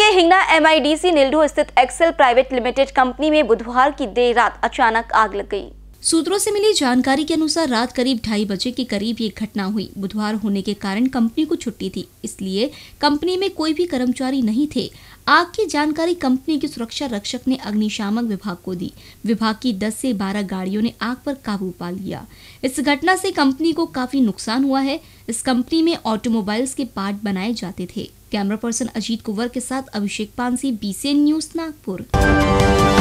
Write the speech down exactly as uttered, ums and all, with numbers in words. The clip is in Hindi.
हिंगना एमआईडीसी नीलडू स्थित एक्सेल प्राइवेट लिमिटेड कंपनी में बुधवार की देर रात अचानक आग लग गई। सूत्रों से मिली जानकारी के अनुसार रात करीब ढाई बजे के करीब ये घटना हुई। बुधवार होने के कारण कंपनी को छुट्टी थी, इसलिए कंपनी में कोई भी कर्मचारी नहीं थे। आग की जानकारी कंपनी के सुरक्षा रक्षक ने अग्निशामक विभाग को दी। विभाग की दस से बारह गाड़ियों ने आग पर काबू पा लिया। इस घटना से कंपनी को काफी नुकसान हुआ है। इस कंपनी में ऑटोमोबाइल्स के पार्ट बनाए जाते थे। कैमरा पर्सन अजीत कुंवर के साथ अभिषेक पानसी, बीसीएन न्यूज, नागपुर।